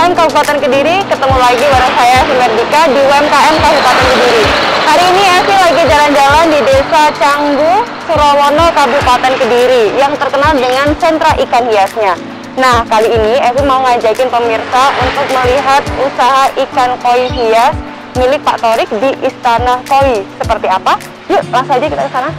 UMKM Kabupaten Kediri, ketemu lagi bareng saya Simerdika di UMKM Kabupaten Kediri. Hari ini Evi lagi jalan-jalan di Desa Canggu, Surawono, Kabupaten Kediri yang terkenal dengan sentra ikan hiasnya. Nah, kali ini Evi mau ngajakin pemirsa untuk melihat usaha ikan koi hias milik Pak Torik di Istana Koi. Seperti apa? Yuk, langsung aja kita ke sana.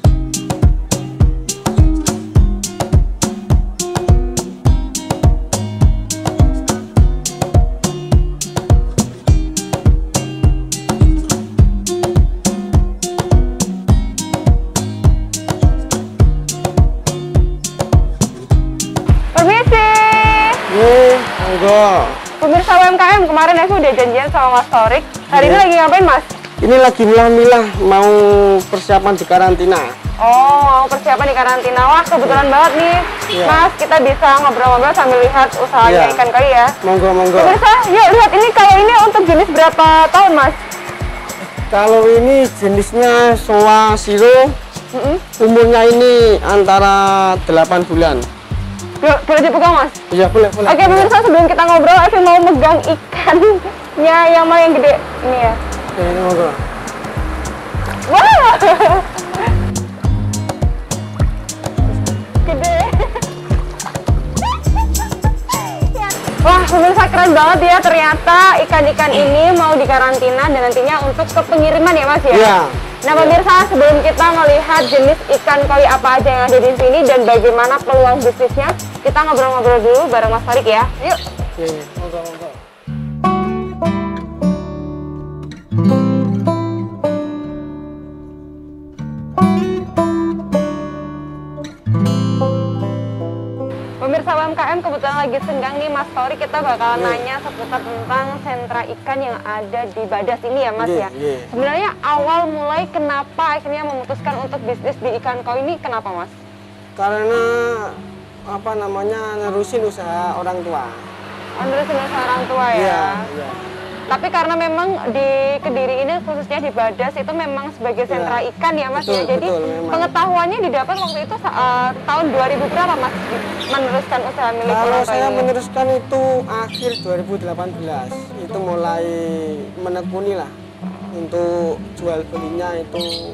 Pemirsa UMKM, kemarin aku udah janjian sama Mas Torik. Hari ini lagi ngapain, Mas? Ini lagi milah-milah, mau persiapan di karantina. Oh, mau persiapan di karantina. Wah, kebetulan banget nih, Mas. Kita bisa ngobrol-ngobrol sambil lihat usahanya ikan koi ya. Monggo, monggo. Pemirsa, yuk lihat ini. Kalau ini untuk jenis berapa tahun, Mas? Kalau ini jenisnya Soa Siro. Umurnya ini antara 8 bulan. Boleh dipegang, Mas? Iya, boleh. Oke, pemirsa, sebelum kita ngobrol, Evi mau megang ikannya yang mana yang gede. Ini ya. Oke, ini monggo. Wow! Gede. Wah, pemirsa, keren banget ya. Ternyata ikan-ikan ini mau dikarantina dan nantinya untuk ke pengiriman ya, Mas ya? Iya. Nah, pemirsa, sebelum kita melihat jenis ikan koi apa aja yang ada di sini dan bagaimana peluang bisnisnya, kita ngobrol-ngobrol dulu bareng Mas Torik ya. Yuk. Oke, monggo. Pemirsa UMKM, kebetulan lagi senggang nih Mas Torik, kita bakalan nanya seputar tentang sentra ikan yang ada di Badas ini ya, Mas ya. Sebenarnya awal mulai kenapa akhirnya memutuskan untuk bisnis di ikan koi ini kenapa, Mas? Karena nerusin usaha orang tua. Nerusin usaha orang tua ya. Iya. Tapi karena memang di Kediri ini khususnya di Badas itu memang sebagai sentra ikan ya, Mas ya. Jadi pengetahuannya didapat waktu itu tahun 2000 berapa, Mas, meneruskan usaha milik orang tua? Kalau saya meneruskan itu akhir 2018. Itu mulai menekuni lah untuk jual belinya itu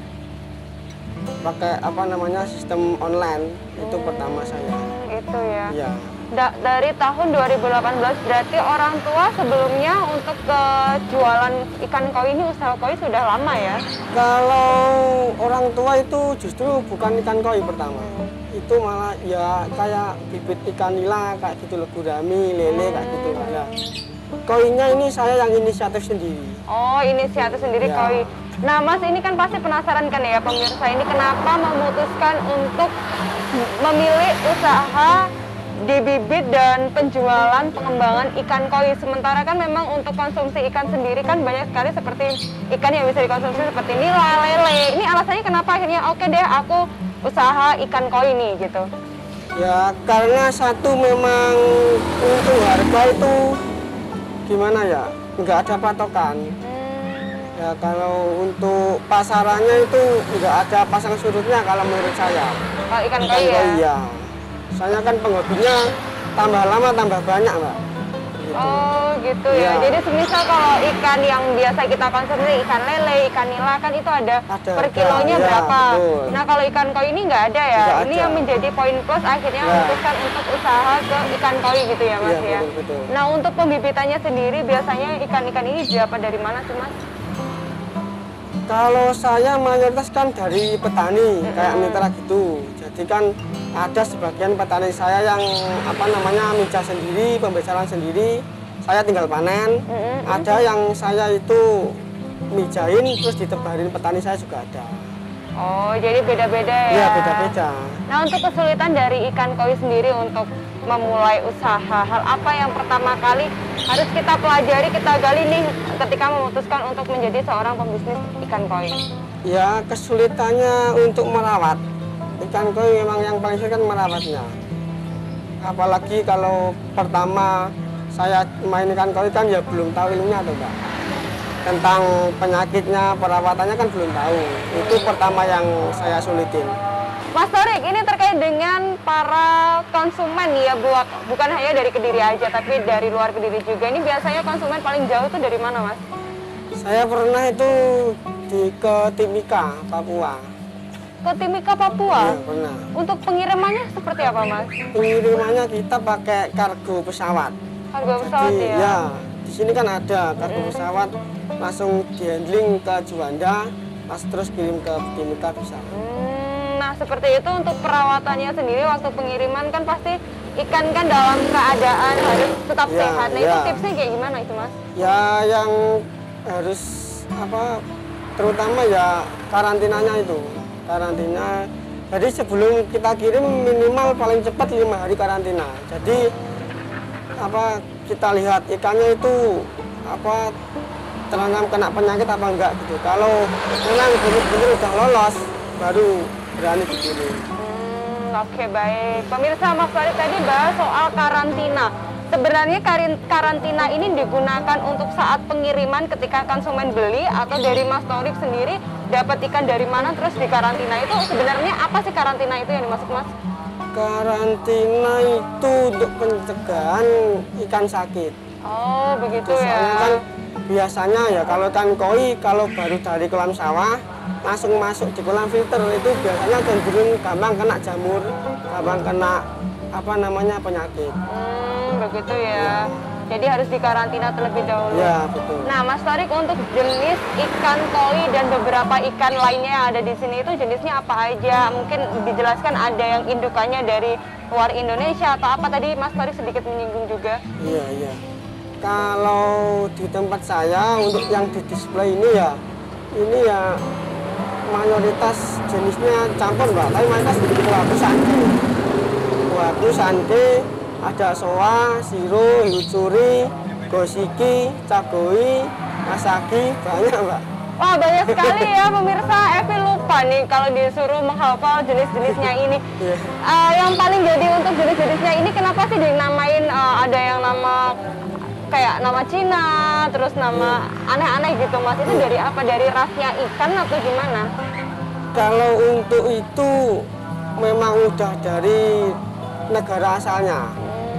pakai sistem online. Itu pertama saya. Itu ya. Iya. Dari tahun 2018 berarti orang tua sebelumnya untuk ke jualan ikan koi ini, usaha koi sudah lama ya? Kalau orang tua itu justru bukan ikan koi pertama. Itu malah ya kayak bibit ikan nila kayak gitu, gurami, lele kayak gitu ya. Koinya ini saya yang inisiatif sendiri. Oh, inisiatif sendiri koi. Nah, Mas, ini kan pasti penasaran kan ya pemirsa, ini kenapa memutuskan untuk memilih usaha di bibit dan penjualan pengembangan ikan koi, sementara kan memang untuk konsumsi ikan sendiri kan banyak sekali seperti ikan yang bisa dikonsumsi seperti nila, lele. Ini alasannya kenapa akhirnya oke deh aku usaha ikan koi nih gitu? Ya karena satu memang untuk harga itu gimana ya, nggak ada patokan. Ya kalau untuk pasarannya itu nggak ada pasang surutnya kalau menurut saya. Kalau ikan koi ya? Iya. Soalnya kan penghobinya tambah lama tambah banyak, Mbak. Gitu. Oh gitu ya. Jadi semisal kalau ikan yang biasa kita konsumsi, ikan lele, ikan nila kan itu ada per kilonya berapa. Betul. Nah kalau ikan koi ini nggak ada ya. Nggak ini ada. yang menjadi poin plus akhirnya memutuskan untuk usaha ke ikan koi gitu ya, Mas ya. Betul. Nah untuk pembibitannya sendiri biasanya ikan-ikan ini dapat dari mana sih, Mas? Kalau saya mayoritas kan dari petani kayak mitra gitu. Jadi kan ada sebagian petani saya yang mijah sendiri, pembesaran sendiri. Saya tinggal panen. Ada yang saya itu mijahin terus ditebarin petani saya juga ada. Oh, jadi beda-beda ya? Iya, beda-beda. Nah, untuk kesulitan dari ikan koi sendiri untuk memulai usaha, hal apa yang pertama kali harus kita pelajari, kita gali nih ketika memutuskan untuk menjadi seorang pembisnis ikan koi? Ya, kesulitannya untuk merawat. Ikan koi memang yang paling sulit kan merawatnya. Apalagi kalau pertama saya main ikan koi kan ya belum tahu ilmunya tuh, Mbak. Tentang penyakitnya, perawatannya kan belum tahu. Itu pertama yang saya sulitin. Mas Torik, ini terkait dengan para konsumen ya, bukan hanya dari Kediri aja, tapi dari luar Kediri juga. Ini biasanya konsumen paling jauh tuh dari mana, Mas? Saya pernah itu ke Timika, Papua. Ke Timika, Papua? Iya, pernah. Untuk pengirimannya seperti apa, Mas? Pengirimannya kita pakai kargo pesawat. Kargo pesawat. Jadi, ya? Ya, di sini kan ada kargo pesawat, langsung di-handling ke Juanda, pas terus kirim ke Timika bisa. Nah, seperti itu untuk perawatannya sendiri waktu pengiriman kan pasti ikan kan dalam keadaan harus tetap Ya, sehat. Nah, ya. itu tipsnya kayak gimana itu, Mas? Ya, yang harus terutama ya karantinanya itu. Karantina. Jadi sebelum kita kirim minimal paling cepat 5 hari karantina. Jadi kita lihat ikannya itu terangam kena penyakit apa enggak gitu. Kalau memang benar-benar udah lolos baru berani dikirim. Oke, baik. Pemirsa, Mas Torik tadi bahas soal karantina. Sebenarnya karantina ini digunakan untuk saat pengiriman ketika konsumen beli atau dari Mas Torik sendiri dapat ikan dari mana terus di karantina itu sebenarnya apa sih karantina itu yang dimaksud, Mas? Karantina itu untuk pencegahan ikan sakit. Oh, begitu Soalnya ya. kan biasanya ya kalau ikan koi kalau baru dari kolam sawah langsung masuk di kolam filter itu biasanya cenderung gampang kena jamur, gampang kena penyakit. Begitu ya. Jadi harus dikarantina terlebih dahulu. Ya, betul. Nah, Mas Torik, untuk jenis ikan koi dan beberapa ikan lainnya yang ada di sini itu jenisnya apa aja? Mungkin dijelaskan ada yang indukannya dari luar Indonesia atau apa tadi Mas Torik sedikit menyinggung juga. Iya, iya. Kalau di tempat saya untuk yang di display ini ya mayoritas jenisnya campur, Mbak. Tapi mayoritas kuaku sante. Kuaku sante, ada soa, siro, hiucuri, gosiki, caboi, masaki, banyak, Mbak. Wah, banyak sekali ya pemirsa. Evi lupa nih kalau disuruh menghafal jenis-jenisnya ini. Yang paling jadi untuk jenis-jenisnya ini kenapa sih dinamain ada yang nama kayak nama Cina, terus nama aneh-aneh gitu, Mas? Itu dari apa? Dari rasnya ikan atau gimana? Kalau untuk itu memang udah dari negara asalnya.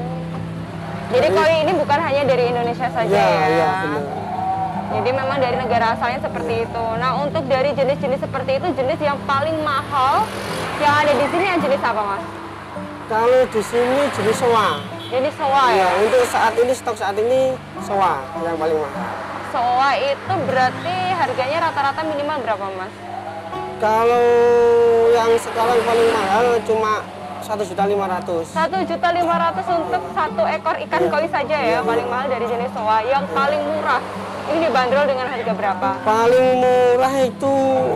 Jadi koi ini bukan hanya dari Indonesia saja ya? Iya, benar. Jadi memang dari negara asalnya seperti itu. Nah, untuk dari jenis-jenis seperti itu, jenis yang paling mahal yang ada di sini yang jenis apa, Mas? Kalau di sini jenis soa. Jenis soa ya? Ya, untuk saat ini, stok saat ini soa yang paling mahal. Soa itu berarti harganya rata-rata minimal berapa, Mas? Kalau yang sekarang paling mahal cuma 1.500.000. 1.500.000 untuk satu ekor ikan koi saja ya, paling mahal dari jenis soa. Yang paling murah ini dibanderol dengan harga berapa? Paling murah itu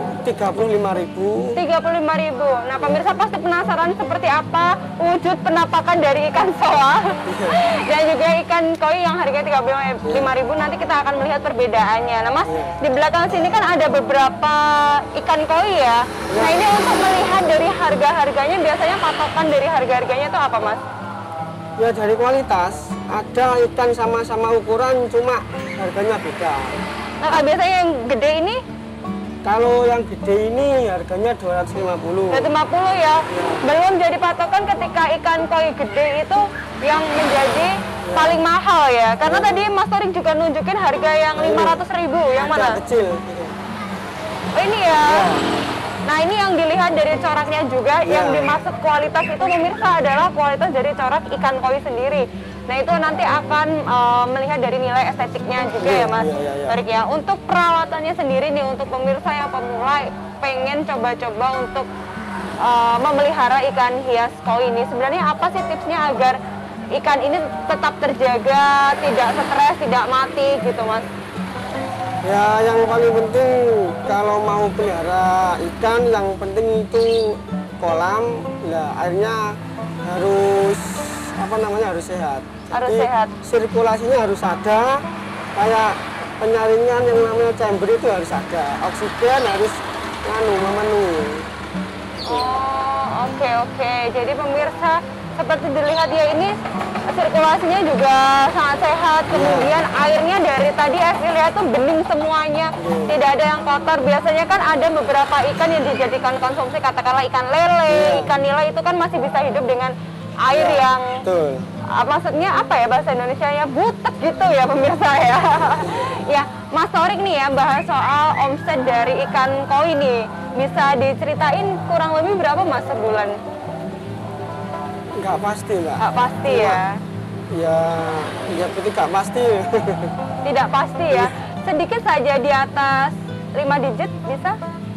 35.000. 35.000. Nah, pemirsa pasti penasaran seperti apa wujud penampakan dari ikan soa dan juga ikan koi yang harganya 35.000. Nanti kita akan melihat perbedaannya. Nah, Mas, di belakang sini kan ada beberapa ikan koi ya. Nah, ini untuk melihat dari harga-harganya, biasanya patokan dari harga-harganya itu apa, Mas? Ya dari kualitas, ada ikan sama-sama ukuran cuma harganya beda. Nah, biasanya yang gede ini? Kalau yang gede ini harganya 250. 250 ya. Belum jadi patokan ketika ikan koi gede itu yang menjadi paling mahal ya. Karena tadi Mas Torik juga nunjukin harga yang 500.000. Yang mana? Ada kecil. Oh, ini ya. Nah, ini yang dilihat dari coraknya juga, yang dimaksud kualitas itu pemirsa adalah kualitas dari corak ikan koi sendiri. Nah, itu nanti akan melihat dari nilai estetiknya juga ya, Mas Torik ya. Untuk perawatannya sendiri nih, untuk pemirsa yang pemula pengen coba-coba untuk memelihara ikan hias koi ini, sebenarnya apa sih tipsnya agar ikan ini tetap terjaga, tidak stres, tidak mati gitu, Mas? Ya, yang paling penting kalau mau pelihara ikan, yang penting itu kolam, ya airnya harus harus sehat. Harus Jadi, sehat. Sirkulasinya harus ada, kayak penyaringan yang namanya chamber itu harus ada, oksigen harus memenuhi. Oh, oke. Jadi pemirsa seperti dilihat ya, ini sirkulasinya juga sangat sehat. Kemudian airnya dari tadi Evi lihat tuh bening semuanya, tidak ada yang kotor. Biasanya kan ada beberapa ikan yang dijadikan konsumsi, katakanlah ikan lele, ikan nila, itu kan masih bisa hidup dengan air yang maksudnya apa ya bahasa Indonesianya, butek gitu ya pemirsa ya. Ya, Mas Torik nih ya, bahas soal omset dari ikan koi nih, bisa diceritain kurang lebih berapa Mas sebulan? Nggak pasti Mbak. Nggak pasti ya? Ya berarti nggak pasti. Tidak pasti ya? Sedikit saja di atas 5 digit bisa?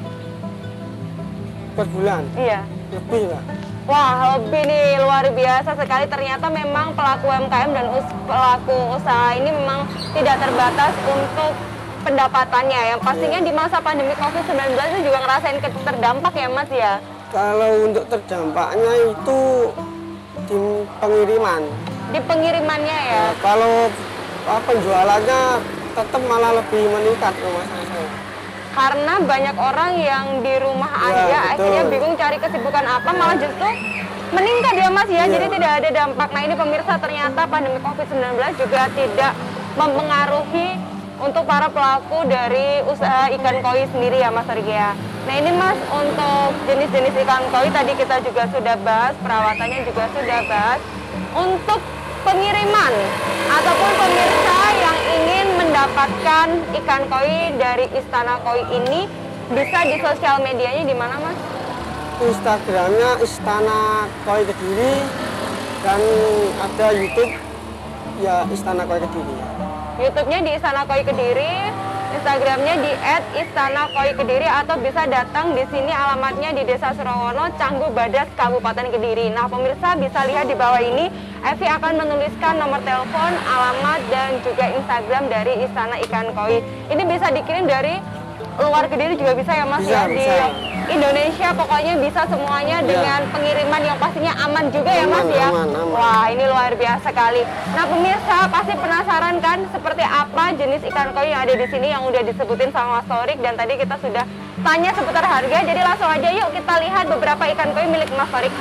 Per bulan? Iya. Lebih Mbak. Wah, lebih nih, luar biasa sekali. Ternyata memang pelaku UMKM dan pelaku usaha ini memang tidak terbatas untuk pendapatannya. Yang pastinya di masa pandemi COVID-19 itu juga ngerasain terdampak ya Mas ya? Kalau untuk terdampaknya itu di pengiriman. Di pengirimannya ya? Kalau penjualannya tetap malah lebih meningkat rumah saya. Karena banyak orang yang di rumah aja, akhirnya bingung cari kesibukan apa, malah justru meningkat ya Mas ya, jadi tidak ada dampak. Nah ini pemirsa, ternyata pandemi COVID-19 juga tidak mempengaruhi untuk para pelaku dari usaha ikan koi sendiri ya Mas Torik ya. Nah ini Mas, untuk jenis-jenis ikan koi tadi kita juga sudah bahas, perawatannya juga sudah bahas. Untuk pengiriman ataupun pemirsa yang ingin mendapatkan ikan koi dari Istana Koi ini, bisa di sosial medianya di mana Mas? Instagramnya Istana Koi Kediri, dan ada YouTube ya Istana Koi Kediri. YouTube-nya di Istana Koi Kediri, Instagramnya di @istana_koi_kediri, atau bisa datang di sini, alamatnya di Desa Surawono, Canggu Badas, Kabupaten Kediri. Nah pemirsa bisa lihat di bawah ini, Evi akan menuliskan nomor telepon, alamat, dan juga Instagram dari Istana Ikan Koi. Ini bisa dikirim dari luar Kediri juga bisa ya Mas ya? Di Indonesia pokoknya bisa semuanya dengan pengiriman yang pastinya aman juga ya Mas ya? Aman. Wah ini luar biasa sekali. Nah pemirsa pasti penasaran kan seperti apa jenis ikan koi yang ada di sini yang udah disebutin sama Mas Torik, dan tadi kita sudah tanya seputar harga. Jadi langsung aja yuk kita lihat beberapa ikan koi milik Mas Torik.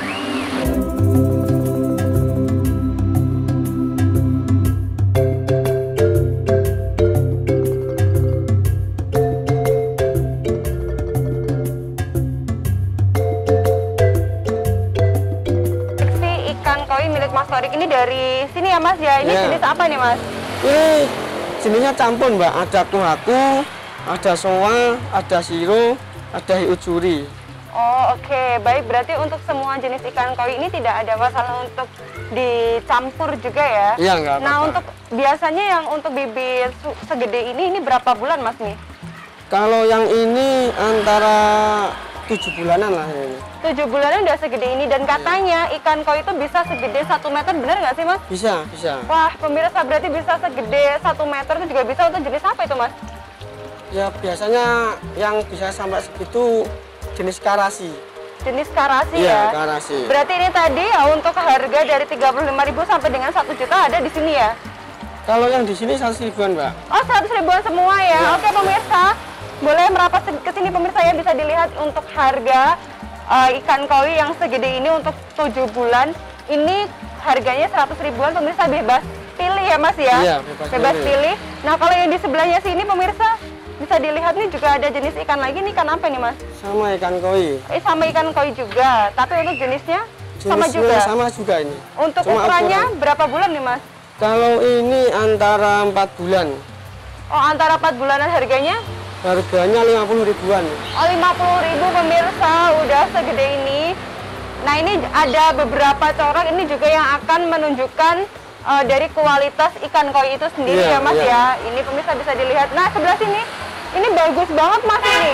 Mas Torik ini dari sini ya Mas ya? Ini jenis apa nih Mas? Ini jenisnya campur Mbak, ada kuhaku, ada soa, ada siro, ada hiujuri. Oh oke, baik, berarti untuk semua jenis ikan koi ini tidak ada masalah untuk dicampur juga ya? Iya enggak apa-apa. Nah untuk biasanya yang untuk bibit segede ini berapa bulan Mas nih? Kalau yang ini antara 7 bulanan lah ini. 7 bulanan udah segede ini, dan katanya ikan koi itu bisa segede 1 meter, benar nggak sih Mas? Bisa. Wah pemirsa, berarti bisa segede 1 meter, itu juga bisa. Untuk jenis apa itu Mas? Ya biasanya yang bisa sampai segitu jenis karasi. Jenis karasi ya? ya? Karasi. Berarti ini tadi ya untuk harga dari 35.000 sampai dengan 1 juta ada di sini ya? Kalau yang di sini 100 ribuan Mbak. Oh 100 ribuan semua ya? Oke pemirsa, boleh merapat ke sini pemirsa ya, bisa dilihat untuk harga ikan koi yang segede ini untuk 7 bulan. Ini harganya 100 ribuan pemirsa, bebas pilih ya Mas ya? Iya, bebas pilih. Nah kalau yang di sebelahnya sini pemirsa, bisa dilihat nih juga ada jenis ikan lagi. Nih ikan apa nih Mas? Sama ikan koi. Sama ikan koi juga, tapi untuk jenisnya sama juga? Sama juga ini. Untuk ukurannya berapa bulan nih Mas? Kalau ini antara 4 bulan. Oh antara 4 bulanan, harganya? Harganya 50 ribuan. Oh 50.000 pemirsa, udah segede ini. Nah ini ada beberapa corak, ini juga yang akan menunjukkan dari kualitas ikan koi itu sendiri ya Mas ya. Ini pemirsa bisa dilihat. Nah sebelah sini, ini bagus banget Mas ini.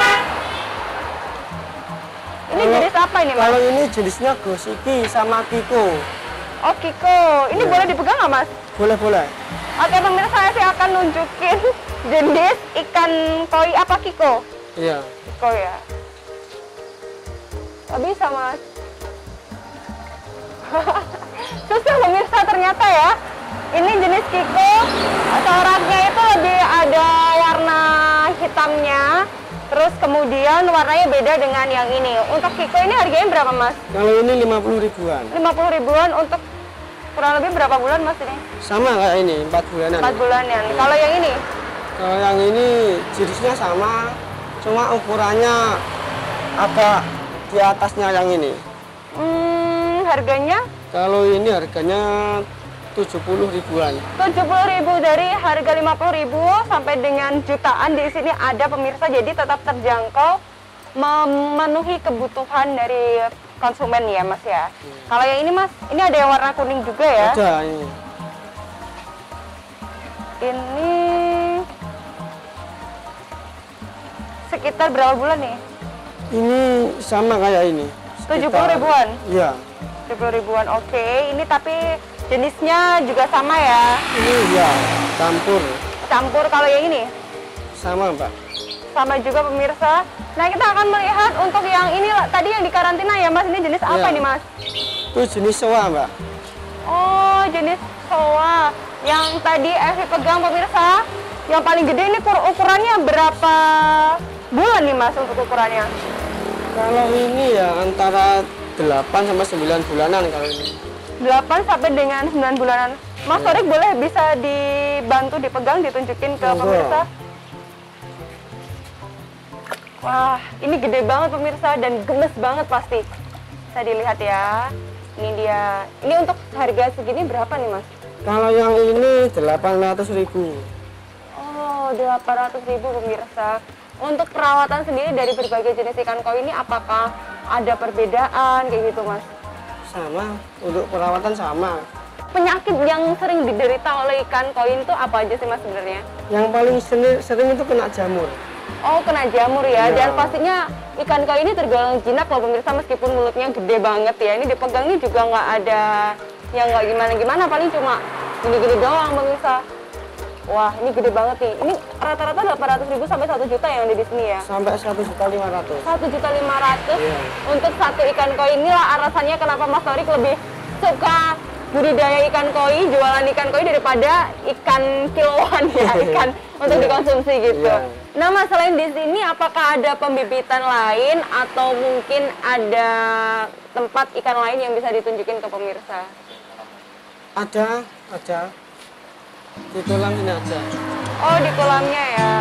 Ini jenis apa ini Mas? Kalau ini jenisnya gosiki sama kiko. Oh kiko, ini boleh dipegang nggak Mas? Boleh. Oke pemirsa, saya akan nunjukin jenis ikan koi apa, kiko? Iya. Kiko ya. Gak bisa Mas. Susah pemirsa ternyata ya. Ini jenis kiko, coraknya itu lebih ada warna hitamnya. Terus kemudian warnanya beda dengan yang ini. Untuk kiko ini harganya berapa Mas? Kalau ini 50 ribuan. 50 ribuan untuk kurang lebih berapa bulan Mas ini? Sama kayak ini, 4 bulanan. 4 bulanan. Ya. Kalau yang ini? Kalau yang ini jenisnya sama, cuma ukurannya agak di atasnya yang ini. Harganya? Kalau ini harganya 70 ribuan. 70.000 dari harga 50.000 sampai dengan jutaan di sini ada pemirsa, jadi tetap terjangkau, memenuhi kebutuhan dari konsumen ya Mas ya. Kalau yang ini Mas, ini ada yang warna kuning juga ya? Ada ini. Ini sekitar berapa bulan nih? Ini sama kayak ini. 70 ribuan? Iya. 70 ribuan, oke. Ini tapi jenisnya juga sama ya? Ini ya campur. Campur. Kalau yang ini? Sama Mbak. Sama juga pemirsa. Nah kita akan melihat untuk yang ini tadi yang di karantina ya Mas. Ini jenis apa nih Mas? Itu jenis soa Mbak. Oh jenis soa. Yang tadi Evi pegang pemirsa. Yang paling gede ini ukurannya berapa bulan nih Mas untuk ukurannya? Kalau ini ya antara 8 sampai 9 bulanan kalau ini. 8 sampai dengan 9 bulanan. Mas Torik boleh bisa dibantu dipegang, ditunjukin ke pemirsa? Wah, ini gede banget pemirsa dan gemes banget pasti. Bisa dilihat ya. Ini dia. Ini untuk harga segini berapa nih Mas? Kalau yang ini 800.000. Oh, 800.000 pemirsa. Untuk perawatan sendiri dari berbagai jenis ikan koi ini apakah ada perbedaan kayak gitu Mas? Sama, untuk perawatan sama. Penyakit yang sering diderita oleh ikan koi itu apa aja sih Mas sebenarnya? Yang paling sering itu kena jamur. Oh, kena jamur ya. Dan pastinya ikan koi ini tergolong jinak loh pemirsa, meskipun mulutnya gede banget ya. Ini dipegangnya juga nggak ada yang nggak gimana-gimana, paling cuma gini-gini doang pemirsa. Wah, ini gede banget nih. Ini rata-rata 800.000 sampai 1 juta yang ada di sini ya? Sampai 1.500.000. 1.500.000 untuk satu ikan koi. Inilah alasannya kenapa Mas Torik lebih suka budidaya ikan koi, jualan ikan koi daripada ikan kiloan ya, ikan untuk dikonsumsi gitu. Nah Mas, selain di sini apakah ada pembibitan lain atau mungkin ada tempat ikan lain yang bisa ditunjukin ke pemirsa? Ada. Di kolam ini aja. Oh, di kolamnya ya.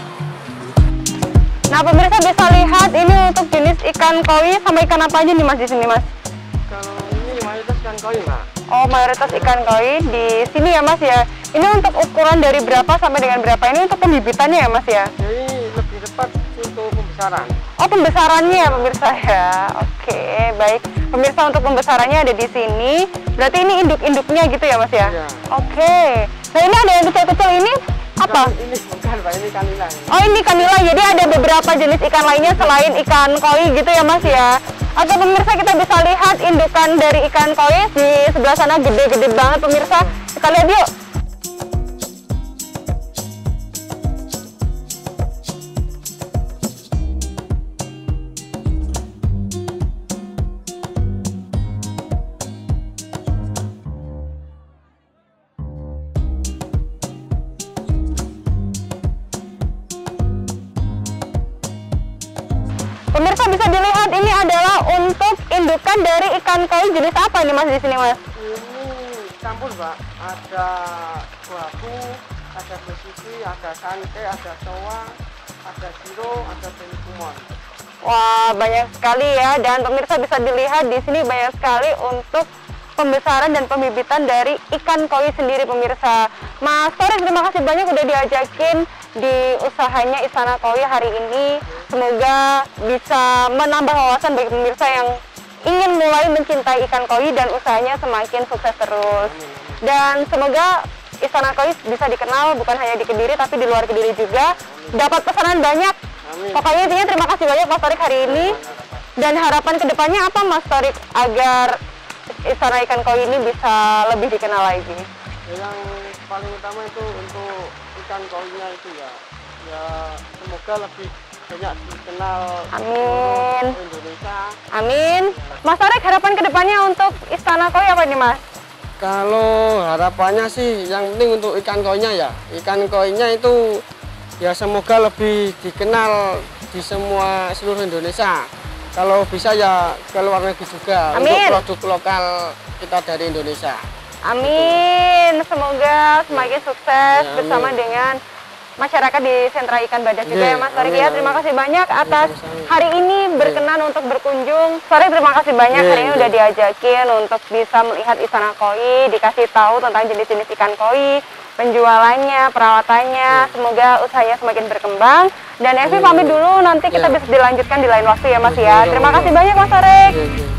Nah, pemirsa bisa lihat ini untuk jenis ikan koi sama ikan apa aja nih Mas di sini Mas? Kalau ini mayoritas ikan koi Mbak. Oh, mayoritas ikan koi di sini ya Mas ya. Ini untuk ukuran dari berapa sampai dengan berapa? Ini untuk pembibitannya ya Mas ya? Jadi lebih tepat untuk pembesaran. Oh, pembesarannya ya pemirsa ya. Oke, baik. Pemirsa untuk pembesarannya ada di sini. Berarti ini induk-induknya gitu ya Mas ya? Iya. Oke. Nah, ini ada yang kecil-kecil ini apa? Ini bukan Mbak, ini kanila. Oh, ini kanila. Jadi ada beberapa jenis ikan lainnya selain ikan koi gitu ya Mas ya. Atau pemirsa kita bisa lihat indukan dari ikan koi di sebelah sana gede-gede banget pemirsa. Kita lihat yuk. Pemirsa bisa dilihat ini adalah untuk indukan dari ikan koi jenis apa ini Mas di sini Mas? Ini campur Mbak. Ada guaku, ada besisi, ada sante, ada soa, ada siro, ada kumon. Wah, banyak sekali ya. Dan pemirsa bisa dilihat di sini banyak sekali untuk pembesaran dan pembibitan dari ikan koi sendiri pemirsa. Mas Torik, terima kasih banyak udah diajakin di usahanya Istana Koi hari ini. Semoga bisa menambah wawasan bagi pemirsa yang ingin mulai mencintai ikan koi dan usahanya semakin sukses terus. Dan semoga Istana Koi bisa dikenal bukan hanya di Kediri tapi di luar Kediri juga. Dapat pesanan banyak. Pokoknya intinya terima kasih banyak Mas Torik hari ini. Dan harapan kedepannya apa Mas Torik agar Istana Ikan Koi ini bisa lebih dikenal lagi? Yang paling utama itu untuk ikan koinya itu ya semoga lebih banyak dikenal. Amin. Indonesia. Amin. Mas Torik, harapan kedepannya untuk Istana Koi apa nih Mas? Kalau harapannya sih yang penting untuk ikan koinya ya. Ikan koinya itu ya semoga lebih dikenal di seluruh Indonesia. Kalau bisa ya ke luar negeri juga. Amin. Untuk produk lokal kita dari Indonesia. Amin. Semoga semakin sukses bersama dengan masyarakat di sentra ikan Badak juga ya Mas Torik ya. Terima kasih banyak atas hari ini berkenan untuk berkunjung. Torik, terima kasih banyak hari ini udah diajakin untuk bisa melihat istana koi, dikasih tahu tentang jenis-jenis ikan koi, penjualannya, perawatannya. Semoga usahanya semakin berkembang. Dan Evi pamit dulu, nanti kita bisa dilanjutkan di lain waktu ya Mas ya. Terima kasih banyak Mas Torik.